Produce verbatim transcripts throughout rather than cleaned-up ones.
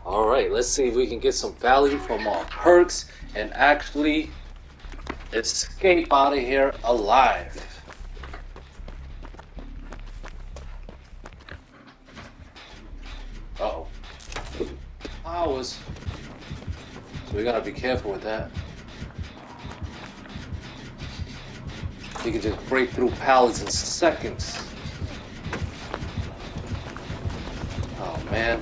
Alright, let's see if we can get some value from our perks and actually escape out of here alive. Uh-oh. Powers. So we gotta be careful with that. You can just break through pallets in seconds. Oh man.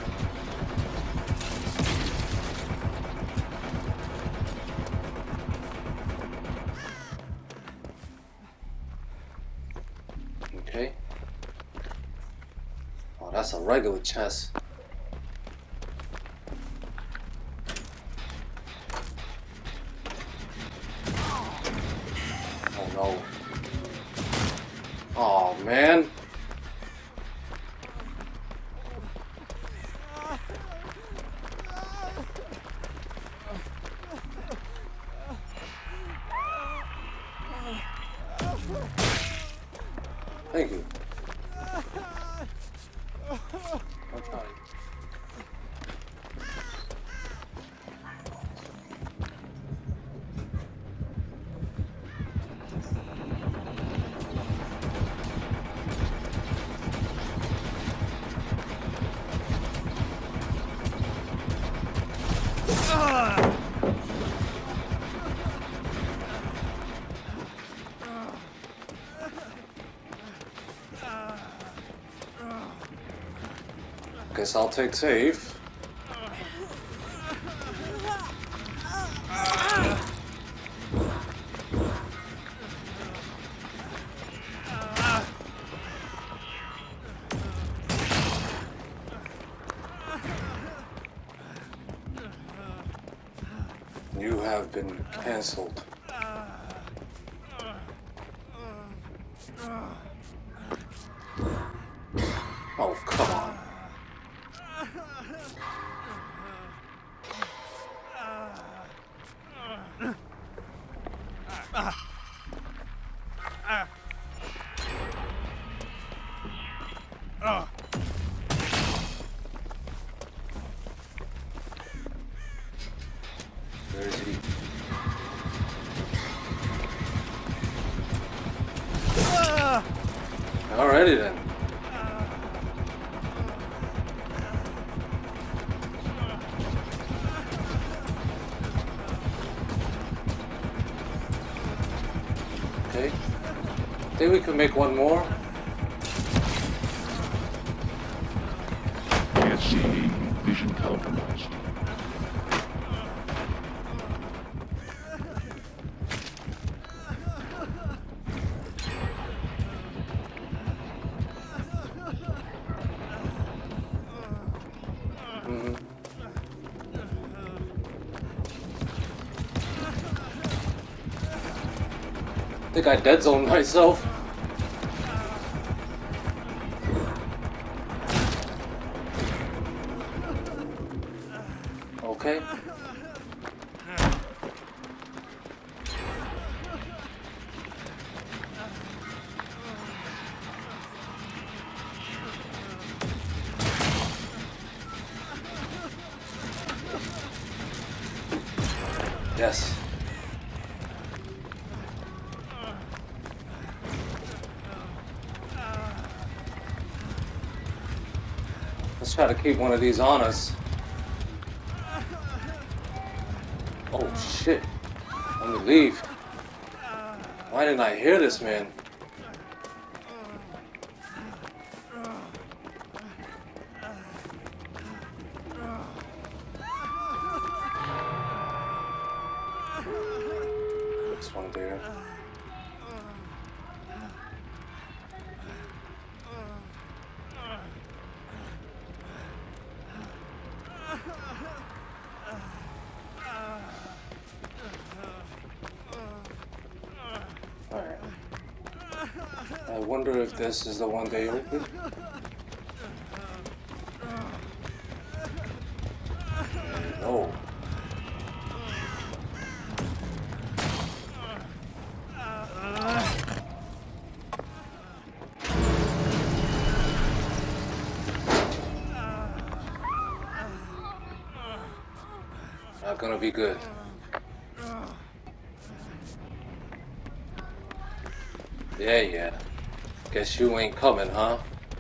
Okay. Oh, that's a regular chest. Oh no. Oh man. Thank you. I'm trying. Guess I'll take safe. You have been cancelled. Oh, come on. Where is he? Alrighty then. Okay. Think we can make one more. Can't see me. Vision compromised. Mm-hmm. I think I dead zoned myself. Okay. Yes. Let's try to keep one of these on us. Oh shit. Let me leave. Why didn't I hear this, man? This one there. Alright. I wonder if this is the one they opened. No. not gonna be good. Yeah, yeah. Guess you ain't coming, huh?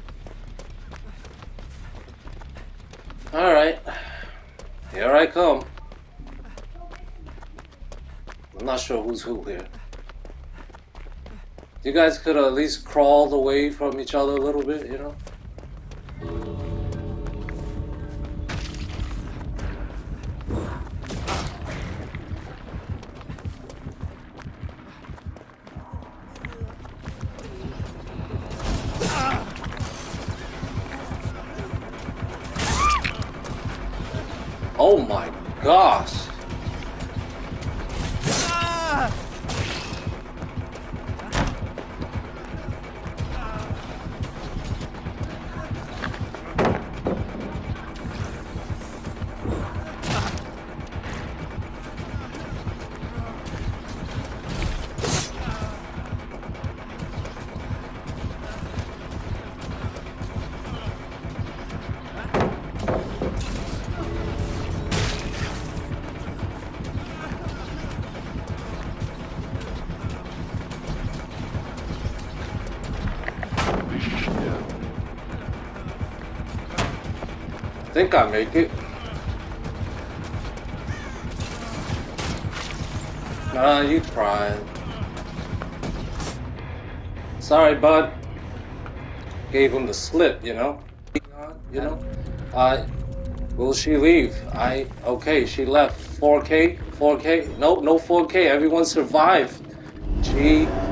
Alright. Here I come. I'm not sure who's who here. You guys could at least crawl away from each other a little bit, you know? Oh my gosh! I think I make it. Nah, you trying. Sorry, bud. Gave him the slip, you know? You know? Uh, will she leave? I, okay, she left. four K? four K? Nope, no four K. Everyone survived. G